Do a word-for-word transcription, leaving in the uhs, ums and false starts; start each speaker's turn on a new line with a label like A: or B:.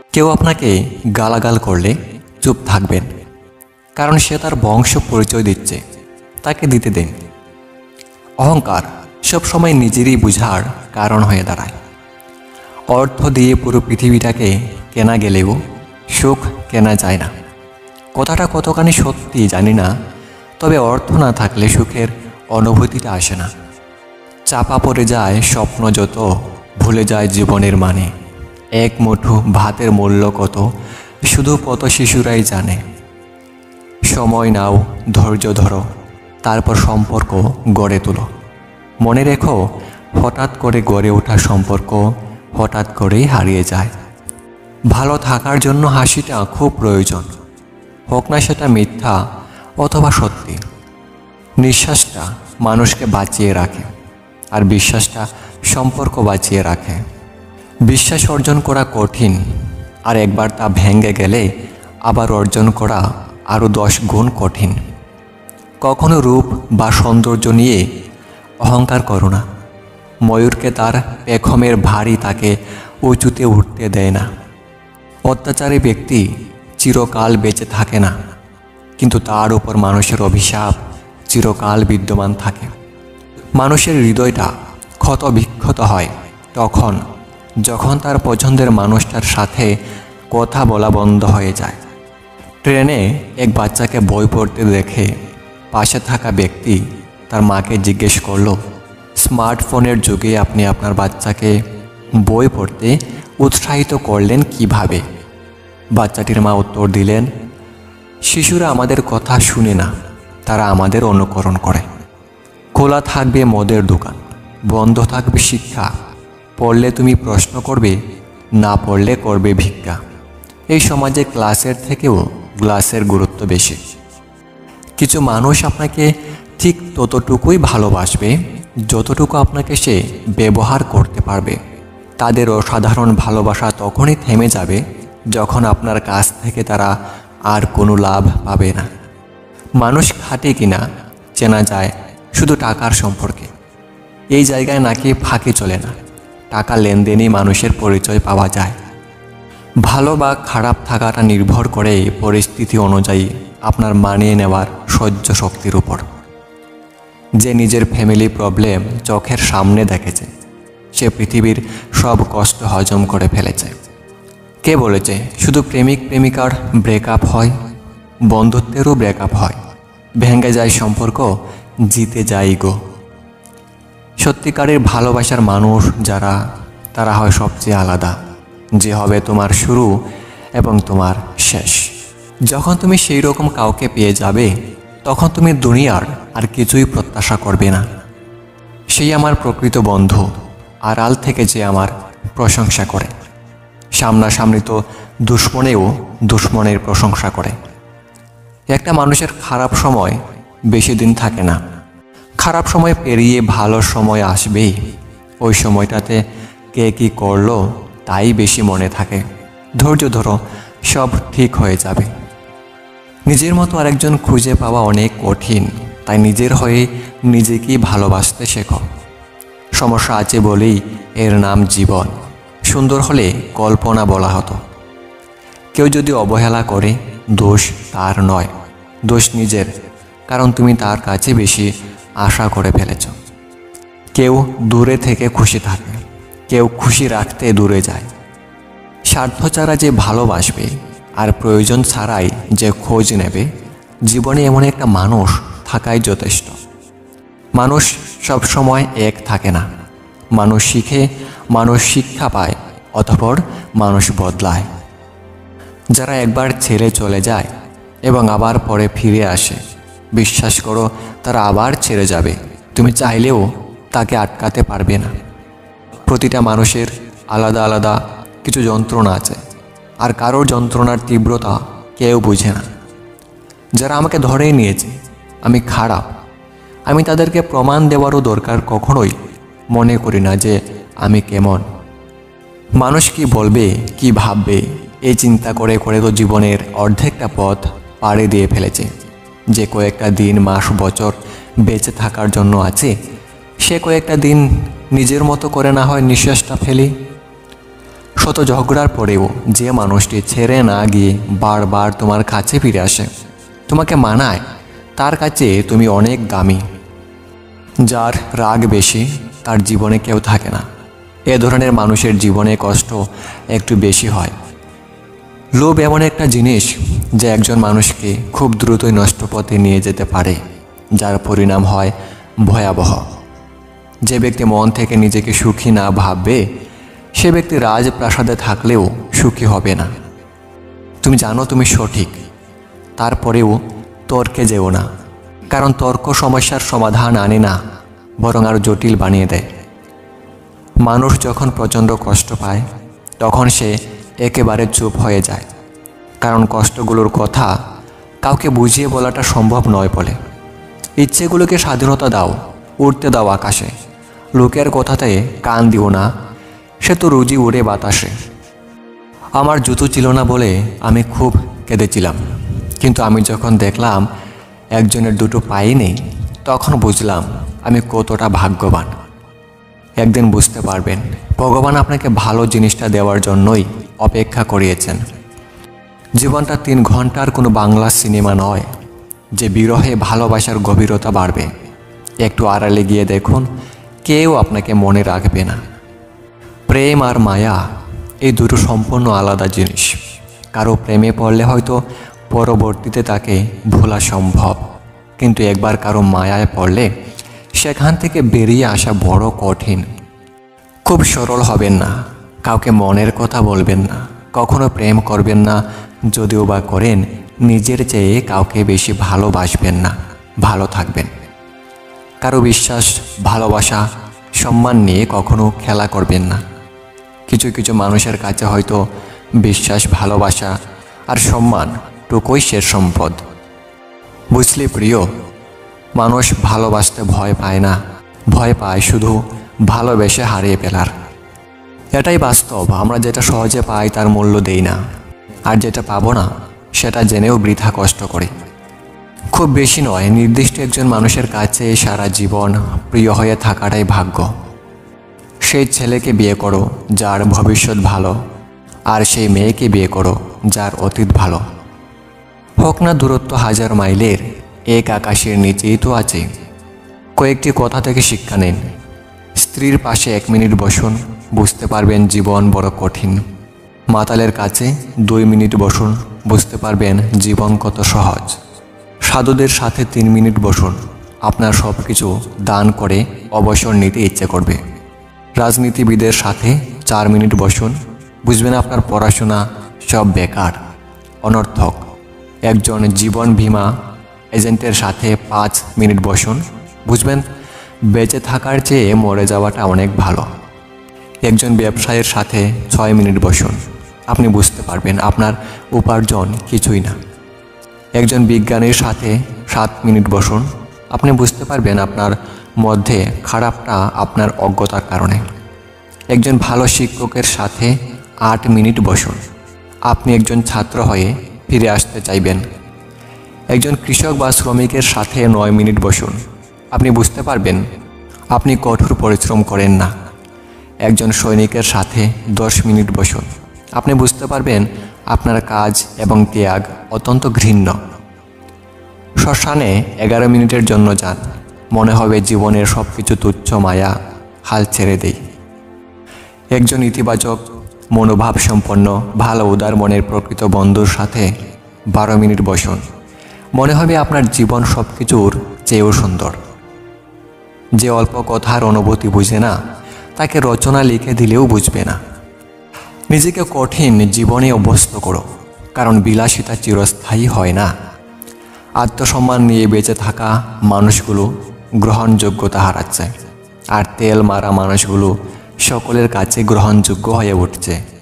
A: কেউ আপনাকে গালাগাল করলে চুপ থাকবেন, কারণ সে তার বংশ পরিচয় দিচ্ছে, তাকে দিতে দিন। অহংকার সবসময় নিজেরই বুঝার কারণ হয়ে দাঁড়ায়। অর্থ দিয়ে পুরো পৃথিবীটাকে কেনা গেলেও সুখ কেনা যায় না। কথাটা কতখানি সত্যি জানি না, তবে অর্থ না থাকলে সুখের অনুভূতিটা আসে না। চাপা পড়ে যায় স্বপ্ন যত, ভুলে যায় জীবনের মানে। এক মুঠো ভাতের মূল্য কত শুধু পথ শিশুরাই জানে। সময় নাও, ধৈর্য ধরো, তারপর সম্পর্ক গড়ে তোলো। মনে রেখো, হঠাৎ করে গড়ে ওঠা সম্পর্ক হঠাৎ করেই হারিয়ে যায়। ভালো থাকার জন্য হাসিটা খুব প্রয়োজন, হোক না সেটা মিথ্যা অথবা সত্যি। নিঃশ্বাসটা মানুষকে বাঁচিয়ে রাখে, আর বিশ্বাসটা সম্পর্ক বাঁচিয়ে রাখে। বিশ্বাস অর্জন করা কঠিন, আর একবার তা ভেঙে গেলে আবার অর্জন করা আরও দশ গুণ কঠিন। কখনো রূপ বা সৌন্দর্য নিয়ে অহংকার করো না। ময়ূরকে তার পেখমের ভারী তাকে উঁচুতে উঠতে দেয় না। অত্যাচারী ব্যক্তি চিরকাল বেঁচে থাকে না, কিন্তু তার উপর মানুষের অভিশাপ চিরকাল বিদ্যমান থাকে। মানুষের হৃদয়টা ক্ষত বিক্ষত হয় তখন যখন তার পছন্দের মানুষটার সাথে কথা বলা বন্ধ হয়ে যায়। ট্রেনে এক বাচ্চাকে বই পড়তে দেখে পাশে থাকা ব্যক্তি তার মাকে জিজ্ঞেস করল, স্মার্টফোনের যুগে আপনি আপনার বাচ্চাকে বই পড়তে উৎসাহিত করলেন কিভাবে? বাচ্চাটির মা উত্তর দিলেন, শিশুরা আমাদের কথা শুনে না, তারা আমাদের অনুকরণ করে। খোলা থাকবে মদের দোকান, বন্ধ থাকবে শিক্ষা। পড়লে তুমি প্রশ্ন করবে, না পড়লে করবে ভিক্ষা। এই সমাজে ক্লাসের থেকেও গ্লাসের গুরুত্ব বেশি। কিছু মানুষ আপনাকে ঠিক ততটুকুই ভালোবাসবে যতটুকু আপনাকে সে ব্যবহার করতে পারবে। তাদের অসাধারণ ভালোবাসা তখনই থেমে যাবে যখন আপনার কাছ থেকে তারা আর কোনো লাভ পাবে না। মানুষ খাঁটি কিনা চেনা যায় শুধু টাকার সম্পর্কে। এই জায়গায় নাকি ফাঁকি চলে না, টাকা লেনদেনই মানুষের পরিচয় পাওয়া যায়। ভালো বা খারাপ থাকাটা নির্ভর করে পরিস্থিতি অনুযায়ী আপনার মানিয়ে নেওয়ার সহ্য শক্তির উপর। যে নিজের ফ্যামিলি প্রবলেম চোখের সামনে দেখেছে, সে পৃথিবীর সব কষ্ট হজম করে ফেলেছে। কে বলেছে শুধু প্রেমিক প্রেমিকার ব্রেকআপ হয়? বন্ধুত্বেরও ব্রেকআপ হয়। ভেঙে যায় সম্পর্ক, জিতে যায় গো। সত্যিকারের ভালোবাসার মানুষ যারা, তারা হয় সবচেয়ে আলাদা, যে হবে তোমার শুরু এবং তোমার শেষ। যখন তুমি সেই রকম কাউকে পেয়ে যাবে, তখন তুমি দুনিয়ার আর কিছুই প্রত্যাশা করবে না। সেই আমার প্রকৃত বন্ধু, আড়াল থেকে যে আমার প্রশংসা করে। সামনাসামনি তো দুশ্মনেও দুশ্মনের প্রশংসা করে। একটা মানুষের খারাপ সময় বেশি দিন থাকে না। খারাপ সময় পেরিয়ে ভালো সময় আসবেই। ওই সময়টাতে কে কী করলো তাই বেশি মনে থাকে। ধৈর্য ধরো, সব ঠিক হয়ে যাবে। নিজের মতো আরেকজন খুঁজে পাওয়া অনেক কঠিন, তাই নিজের হয়ে নিজেকেই ভালোবাসতে শেখো। সমস্যা আছে বলেই এর নাম জীবন। সুন্দর হলে কল্পনা বলা হতো। কেউ যদি অবহেলা করে, দোষ তার নয়, দোষ নিজের, কারণ তুমি তার কাছে বেশি আশা করে ফেলেছ। কেউ দূরে থেকে খুশি থাকে, কেউ খুশি রাখতে দূরে যায়। স্বার্থ ছাড়া যে ভালোবাসবে আর প্রয়োজন ছাড়াই যে খোঁজ নেবে, জীবনে এমন একটা মানুষ থাকাই যথেষ্ট। মানুষ সব সময় এক থাকে না। মানুষ শিখে, মানুষ শিক্ষা পায়, অতঃপর মানুষ বদলায়। যারা একবার ছেড়ে চলে যায় এবং আবার পরে ফিরে আসে, বিশ্বাস করো তারা আবার ছেড়ে যাবে। তুমি চাইলেও তাকে আটকাতে পারবে না। প্রতিটা মানুষের আলাদা আলাদা কিছু যন্ত্রণা আছে, আর কারোর যন্ত্রণার তীব্রতা কেউ বুঝে না। যারা আমাকে ধরেই নিয়েছে আমি খারাপ, আমি তাদেরকে প্রমাণ দেওয়ারও দরকার কখনোই মনে করি না যে আমি কেমন। মানুষ কি বলবে, কি ভাববে, এই চিন্তা করে করে তো জীবনের অর্ধেকটা পথ পাড়ি দিয়ে ফেলেছে। যে কয়েকটা দিন, মাস, বছর বেঁচে থাকার জন্য আছে, সে কয়েকটা দিন নিজের মতো করে না হয় নিঃশ্বাসটা ফেলি। শত ঝগড়ার পরেও যে মানুষটি ছেড়ে না গিয়ে বারবার তোমার কাছে ফিরে আসে, তোমাকে মানায়, তার কাছে তুমি অনেক দামি। যার রাগ বেশি তার জীবনে কেউ থাকে না। এ ধরনের মানুষের জীবনে কষ্ট একটু বেশি হয়। লোভ এমন একটা জিনিস যে একজন মানুষকে খুব দ্রুতই নষ্ট পথে নিয়ে যেতে পারে, যার পরিণাম হয় ভয়াবহ। যে ব্যক্তি মন থেকে নিজেকে সুখী না ভাববে, সে ব্যক্তি রাজপ্রাসাদে থাকলেও সুখী হবে না। তুমি জানো তুমি সঠিক, তারপরেও তর্কে যেও না, কারণ তর্ক সমস্যার সমাধান আনে না, বরং আরও জটিল বানিয়ে দেয়। মানুষ যখন প্রচণ্ড কষ্ট পায় তখন সে একেবারে চুপ হয়ে যায়, কারণ কষ্টগুলোর কথা কাউকে বুঝিয়ে বলাটা সম্ভব নয় বলে। ইচ্ছেগুলোকে স্বাধীনতা দাও, উড়তে দাও আকাশে। লোকের কথাতে কান দিও না, সে তো রুজি উড়ে বাতাসে। আমার জুতো ছিল না বলে আমি খুব কেঁদেছিলাম, কিন্তু আমি যখন দেখলাম একজনের দুটো পায়ে নেই, তখন বুঝলাম আমি কতটা ভাগ্যবান। একদিন বুঝতে পারবেন ভগবান আপনাকে ভালো জিনিসটা দেওয়ার জন্যই অপেক্ষা করিয়েছেন। জীবনটা তিন ঘন্টার কোনো বাংলা সিনেমা নয় যে বিরহে ভালোবাসার গভীরতা বাড়বে। একটু আড়ালে গিয়ে দেখুন, কেউ আপনাকে মনে রাখবে না। প্রেম আর মায়া এই দুটো সম্পূর্ণ আলাদা জিনিস। কারো প্রেমে পড়লে হয়তো পরবর্তীতে তাকে ভোলা সম্ভব, কিন্তু একবার কারো মায়ায় পড়লে সেখান থেকে বেরিয়ে আসা বড় কঠিন। খুব সরল হবেন না, কাউকে মনের কথা বলবেন না, কখনো প্রেম করবেন না, যদিও বা করেন নিজের চেয়ে কাউকে বেশি ভালোবাসবেন না, ভালো থাকবেন। কারো বিশ্বাস, ভালোবাসা, সম্মান নিয়ে কখনো খেলা করবেন না। কিছু কিছু মানুষের কাছে হয়তো বিশ্বাস, ভালোবাসা আর সম্মান টুকুই শেষ সম্পদ। বুঝলি প্রিয়, মানুষ ভালোবাসতে ভয় পায় না, ভয় পায় শুধু ভালোবেসে হারিয়ে ফেলার। এটাই বাস্তব। আমরা যেটা সহজে পাই তার মূল্য দেই না, আর যেটা পাবো না সেটা জেনেও বৃথা কষ্ট করি। খুব বেশি নয়, নির্দিষ্ট একজন মানুষের কাছে সারা জীবন প্রিয় হয়ে থাকাটাই ভাগ্য। সেই ছেলেকে বিয়ে করো যার ভবিষ্যৎ ভালো, আর সেই মেয়েকে বিয়ে করো যার অতীত ভালো। হোক না দূরত্ব হাজার মাইলের, এক আকাশের নিচেই তো আছে। কয়েকটি কথা থেকে শিক্ষা নিন। স্ত্রীর পাশে এক মিনিট বসুন, বুঝতে পারবেন জীবন বড় কঠিন। মাতালের কাছে দুই মিনিট বসুন, বুঝতে পারবেন জীবন কত সহজ। সাধুদের সাথে তিন মিনিট বসুন, আপনার সব কিছু দান করে অবসর নিতে ইচ্ছে করবে। রাজনীতিবিদের সাথে চার মিনিট বসুন, বুঝবেন আপনার পড়াশোনা সব বেকার, অনর্থক। একজন জীবন বীমা এজেন্টের সাথে পাঁচ মিনিট বসুন, বুঝবেন বেঁচে থাকার চেয়ে মরে যাওয়াটা অনেক ভালো। একজন ব্যবসায়ীর সাথে ছয় মিনিট বসুন, আপনি বুঝতে পারবেন আপনার উপার্জন কিছুই না। একজন বিজ্ঞানীর সাথে সাত মিনিট বসুন, আপনি বুঝতে পারবেন আপনার মধ্যে খারাপটা আপনার অজ্ঞতার কারণে। একজন ভালো শিক্ষকের সাথে আট মিনিট বসুন, আপনি একজন ছাত্র হয়ে ফিরে আসতে চাইবেন। একজন কৃষক বা শ্রমিকের সাথে নয় মিনিট বসুন, আপনি বুঝতে পারবেন আপনি কঠোর পরিশ্রম করেন না। একজন সৈনিকের সাথে দশ মিনিট বসুন, আপনি বুঝতে পারবেন আপনার কাজ এবং ত্যাগ অত্যন্ত ঘৃণ্য। শ্মশানে এগারো মিনিটের জন্য যান, মনে হবে জীবনের সব কিছু তুচ্ছ, মায়া, হাল ছেড়ে দেই। একজন ইতিবাচক মনোভাব সম্পন্ন ভালো উদার মনের প্রকৃত বন্ধুর সাথে বারো মিনিট বসুন, মনে হবে আপনার জীবন সব কিছুর চেয়েও সুন্দর। যে অল্প কথার অনুভূতি বুঝে না, তাকে রচনা লিখে দিলেও বুঝবে না। নিজেকে কঠিন জীবনে অভ্যস্ত করো, কারণ বিলাসিতা চিরস্থায়ী হয় না। আত্মসম্মান নিয়ে বেঁচে থাকা মানুষগুলো গ্রহণযোগ্যতা হারাচ্ছে, আর তেল মারা মানুষগুলো সকলের কাছে গ্রহণযোগ্য হয়ে উঠছে।